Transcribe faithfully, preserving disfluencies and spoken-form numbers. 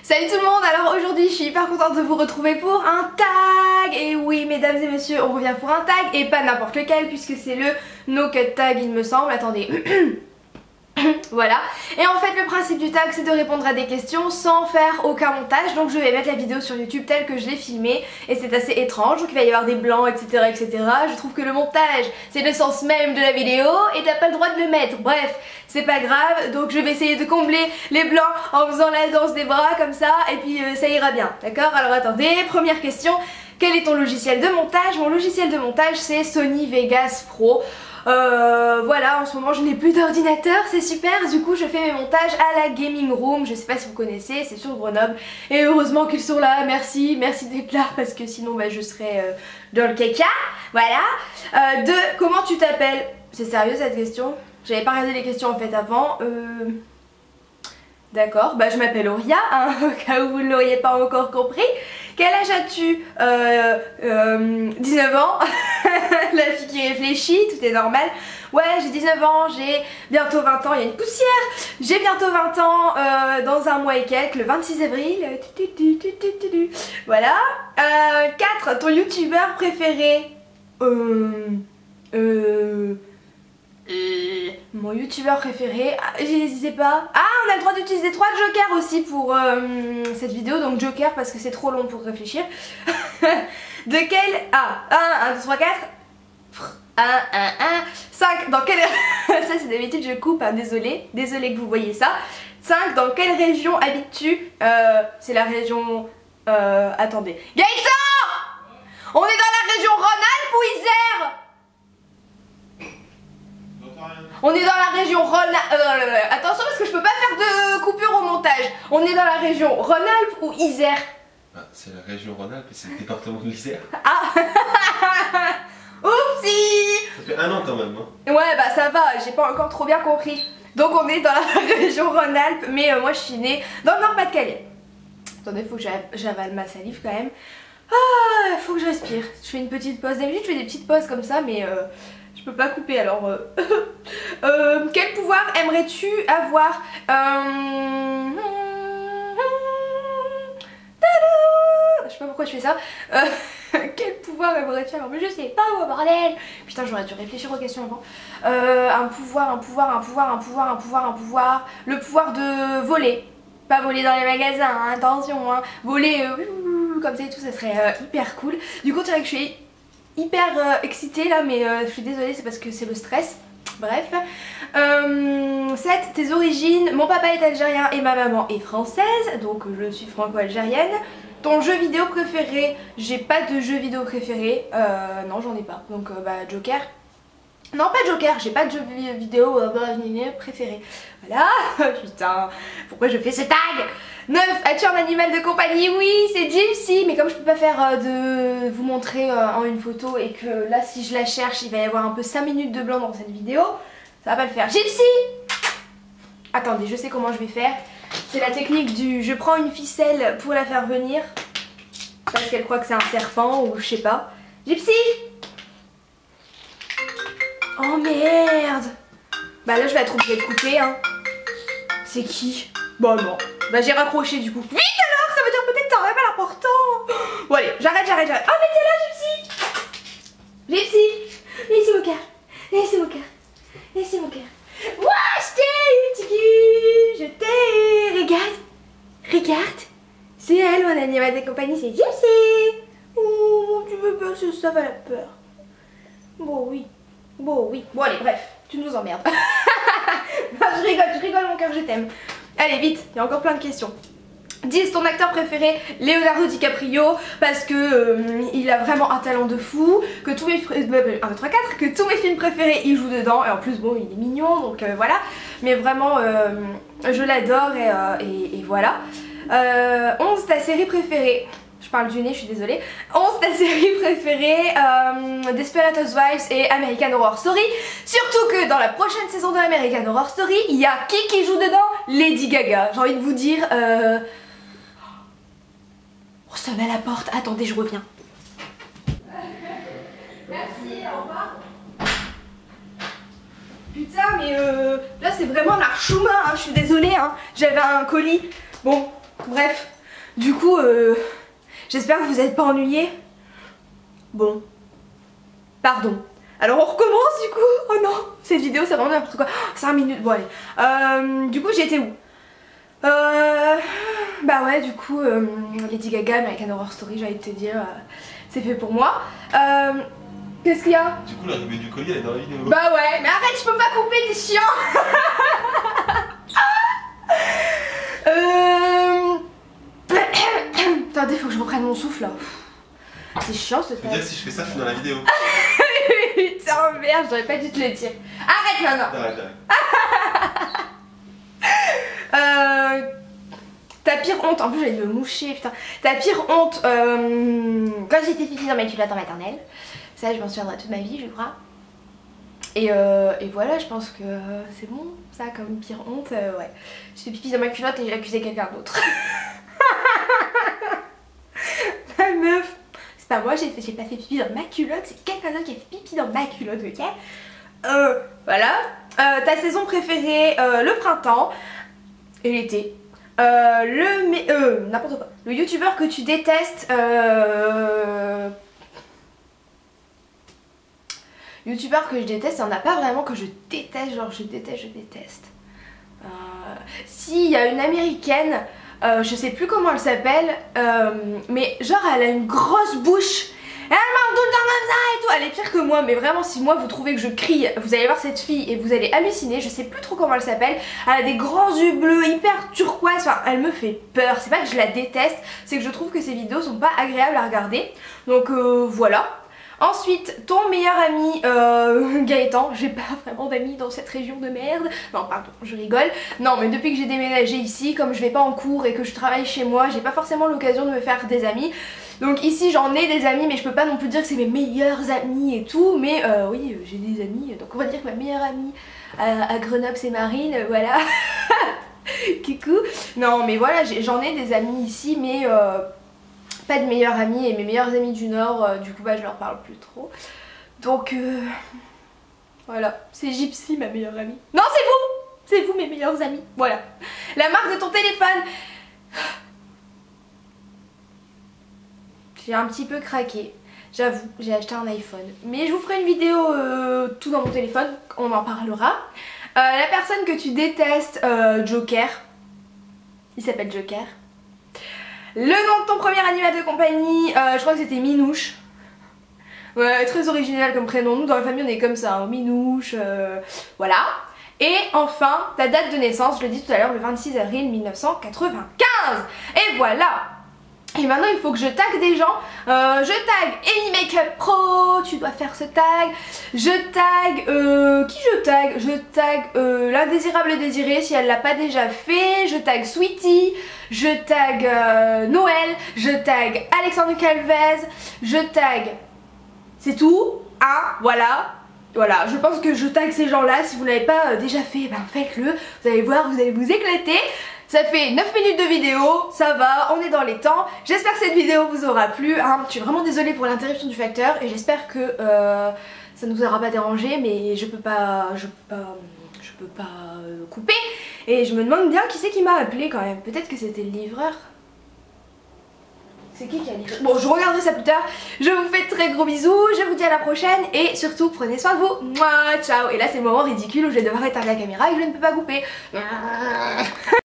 Salut tout le monde, alors aujourd'hui je suis hyper contente de vous retrouver pour un tag. Et oui mesdames et messieurs, on revient pour un tag et pas n'importe lequel puisque c'est le no cut tag il me semble, attendez. Voilà, et en fait le principe du tag c'est de répondre à des questions sans faire aucun montage. Donc je vais mettre la vidéo sur YouTube telle que je l'ai filmée et c'est assez étrange, donc il va y avoir des blancs etc etc. Je trouve que le montage c'est l'essence même de la vidéo et t'as pas le droit de le mettre. Bref, c'est pas grave, donc je vais essayer de combler les blancs en faisant la danse des bras comme ça et puis euh, ça ira bien, d'accord? Alors attendez, première question, quel est ton logiciel de montage? Mon logiciel de montage c'est Sony Vegas Pro. Euh, voilà, en ce moment je n'ai plus d'ordinateur, c'est super, du coup je fais mes montages à la Gaming Room, je sais pas si vous connaissez, c'est sur Grenoble, et heureusement qu'ils sont là, merci, merci d'être là, parce que sinon bah, je serais euh, dans le caca, voilà. Euh, deux, comment tu t'appelles? C'est sérieux cette question? J'avais pas regardé les questions en fait avant, euh... D'accord, bah je m'appelle Auria, hein, au cas où vous ne l'auriez pas encore compris. Quel âge as-tu? euh, euh, dix-neuf ans. La fille qui réfléchit, tout est normal. Ouais, j'ai dix-neuf ans, j'ai bientôt vingt ans, il y a une poussière. J'ai bientôt vingt ans euh, dans un mois et quelques, le vingt-six avril. Voilà. euh, quatre, ton youtubeur préféré? Euh... Euh... Euh, mon youtubeur préféré, ah, j'hésitais pas. Ah, on a le droit d'utiliser trois jokers aussi pour euh, cette vidéo, donc joker parce que c'est trop long pour réfléchir. De quel... Ah, un, un, deux, trois, quatre. un, un, un, cinq. Dans quelle... Ça c'est d'habitude je coupe, hein, désolé. Désolé que vous voyez ça. cinq. Dans quelle région habites-tu? euh, C'est la région... Euh, attendez. Gaëtan! On est dans la région Rhône-Alpes ou Isère? On est dans la région Rhône-Alpes. Euh, attention parce que je peux pas faire de coupure au montage. On est dans la région Rhône-Alpes ou Isère? Ah, c'est la région Rhône-Alpes et c'est le département de l'Isère. Ah. Oupsie. Ça fait un an quand même, hein. Ouais bah ça va, j'ai pas encore trop bien compris. Donc on est dans la région Rhône-Alpes, mais euh, moi je suis née dans le Nord-Pas-de-Calais. Attendez, faut que j'avale ma salive quand même. Ah, faut que je respire. Je fais une petite pause. D'habitude je fais des petites pauses comme ça, mais... Euh... Je peux pas couper alors. Euh... euh, quel pouvoir aimerais-tu avoir? euh... Je sais pas pourquoi je fais ça. Euh... Quel pouvoir aimerais-tu avoir? Mais je sais pas moi, bordel. Putain, j'aurais dû réfléchir aux questions avant. Euh, un pouvoir, un pouvoir, un pouvoir, un pouvoir, un pouvoir, un pouvoir. Le pouvoir de voler. Pas voler dans les magasins, hein, attention. Hein. Voler euh, comme ça et tout, ça serait euh, hyper cool. Du coup, tu dirais que je suis hyper euh, excitée là, mais euh, je suis désolée, c'est parce que c'est le stress. Bref. Euh, sept. Tes origines. Mon papa est algérien et ma maman est française, donc je suis franco-algérienne. Ton jeu vidéo préféré? J'ai pas de jeu vidéo préféré. Euh, non, j'en ai pas. Donc euh, bah Joker. Non, pas Joker, j'ai pas de jeu vidéo euh, préféré. Voilà. Putain, pourquoi je fais ce tag? neuf. As-tu un animal de compagnie? Oui, c'est Gypsy. Mais comme je peux pas faire euh, de vous montrer euh, en une photo et que là si je la cherche il va y avoir un peu cinq minutes de blanc dans cette vidéo, ça va pas le faire. Gypsy! Attendez, je sais comment je vais faire. C'est la technique du je prends une ficelle pour la faire venir. Parce qu'elle croit que c'est un serpent ou je sais pas. Gypsy! Oh merde! Bah là je vais être obligée de couper hein. C'est qui? Bah non. Bah j'ai raccroché du coup. Vite alors, ça veut dire peut-être que t'as un appel important. Bon allez, j'arrête, j'arrête, j'arrête. Oh mais t'es là Gypsy! Gypsy! Laissez mon cœur. Laissez mon cœur. Laissez mon cœur. Ouah, je t'ai, Tiggy. Je t'ai. Regarde. Regarde. C'est elle mon animal de compagnie, c'est Gypsy. Oh, tu veux pas que ça va la peur. Bon oui. Bon oui. Bon allez, bref, tu nous emmerdes. Non, je rigole, je rigole mon cœur, je t'aime. Deux vite, il y a encore plein de questions. dix. Ton acteur préféré? Leonardo DiCaprio, parce que euh, il a vraiment un talent de fou, que tous mes un, deux, trois, quatre, que tous mes films préférés il joue dedans, et en plus bon il est mignon donc euh, voilà, mais vraiment euh, je l'adore et, euh, et, et voilà. euh, onze. Ta série préférée? Je parle du nez, je suis désolée. onze. Ta série préférée? euh, Desperate Housewives et American Horror Story. Surtout que dans la prochaine saison de American Horror Story, il y a qui qui joue dedans? Lady Gaga. J'ai envie de vous dire... Euh... On sonne à la porte. Attendez, je reviens. Merci, au revoir. Putain, mais euh, là c'est vraiment la chouma, hein, je suis désolée. Hein. J'avais un colis. Bon, bref. Du coup, euh, j'espère que vous n'êtes pas ennuyés. Bon, pardon. Alors on recommence du coup. Oh non, cette vidéo c'est vraiment n'importe quoi. cinq minutes, bon allez. Euh, du coup j'étais où? euh, Bah ouais, du coup euh, Lady Gaga, American Horror Story, j'allais te dire, euh, c'est fait pour moi. Euh, Qu'est-ce qu'il y a? Du coup l'arrivée du colis elle est dans la vidéo. Bah ouais, mais arrête, je peux pas couper, t'es chiant. euh... Attendez, faut que je reprenne mon souffle là. C'est chiant ce truc. Tu veux dire si je fais ça, je suis dans la vidéo. Putain merde, j'aurais pas dû te le dire. Arrête maintenant. Arrête, arrête. euh... Ta pire honte, en plus j'allais me moucher, putain. Ta pire honte, euh... quand j'étais pipi dans ma culotte en maternelle. Ça je m'en souviendrai toute ma vie je crois. Et, euh, et voilà, je pense que c'est bon, ça comme pire honte, euh, ouais. J'ai fait pipi dans ma culotte et j'ai accusé quelqu'un d'autre. La meuf, c'est pas moi, j'ai pas fait pipi dans ma culotte, c'est quelqu'un d'autre qui a fait pipi dans ma culotte, ok. Euh, voilà. Euh, ta saison préférée, euh, le printemps et l'été. Euh, le... mais euh, n'importe quoi. Le youtubeur que tu détestes, euh... youtubeur que je déteste, il n'y en a pas vraiment que je déteste, genre je déteste, je déteste. Euh, si, il y a une américaine, euh, je sais plus comment elle s'appelle, euh, mais genre elle a une grosse bouche. Elle mange tout le temps comme ça et tout. Elle est pire que moi, mais vraiment si moi vous trouvez que je crie, vous allez voir cette fille et vous allez halluciner. Je sais plus trop comment elle s'appelle. Elle a des grands yeux bleus, hyper turquoise, enfin elle me fait peur. C'est pas que je la déteste, c'est que je trouve que ses vidéos sont pas agréables à regarder. Donc euh, voilà. Ensuite, ton meilleur ami euh, Gaëtan, j'ai pas vraiment d'amis dans cette région de merde. Non pardon, je rigole. Non mais depuis que j'ai déménagé ici, comme je vais pas en cours et que je travaille chez moi, j'ai pas forcément l'occasion de me faire des amis. Donc ici j'en ai des amis mais je peux pas non plus dire que c'est mes meilleurs amis et tout. Mais euh, oui, j'ai des amis, donc on va dire que ma meilleure amie à, à Grenoble c'est Marine, voilà. Coucou. Non mais voilà, j'en ai, ai des amis ici mais... Euh, pas de meilleurs amis et mes meilleurs amis du Nord, euh, du coup bah je leur parle plus trop. Donc euh, voilà, c'est Gypsy ma meilleure amie. Non c'est vous, c'est vous mes meilleurs amis, voilà. La marque de ton téléphone. J'ai un petit peu craqué, j'avoue, j'ai acheté un iPhone. Mais je vous ferai une vidéo euh, tout dans mon téléphone, on en parlera. Euh, la personne que tu détestes, euh, Joker, il s'appelle Joker. Le nom de ton premier animal de compagnie, euh, je crois que c'était Minouche. Ouais, très original comme prénom. Nous dans la famille on est comme ça, hein. Minouche, euh, voilà. Et enfin, ta date de naissance, je l'ai dit tout à l'heure, le vingt-six avril mille neuf cent quatre-vingt-quinze. Et voilà. Et maintenant il faut que je tag des gens. euh, Je tag Amy Makeup Pro, tu dois faire ce tag. Je tag, euh, qui je tag Je tag euh, l'indésirable désirée si elle l'a pas déjà fait. Je tag Sweetie. Je tag euh, Noël. Je tag Alexandre Calvez. Je tag... C'est tout, hein, voilà. Voilà, je pense que je tag ces gens là. Si vous l'avez pas euh, déjà fait, ben faites-le. Vous allez voir, vous allez vous éclater. Ça fait neuf minutes de vidéo, ça va, on est dans les temps. J'espère que cette vidéo vous aura plu, hein. Je suis vraiment désolée pour l'interruption du facteur et j'espère que euh, ça ne vous aura pas dérangé, mais je peux pas, je peux pas, je peux pas euh, couper. Et je me demande bien qui c'est qui m'a appelé quand même. Peut-être que c'était le livreur. C'est qui qui a livré? Bon, je regarderai ça plus tard. Je vous fais de très gros bisous, je vous dis à la prochaine et surtout prenez soin de vous. Mouah, ciao. Et là c'est le moment ridicule où je vais devoir éteindre la caméra et je ne peux pas couper.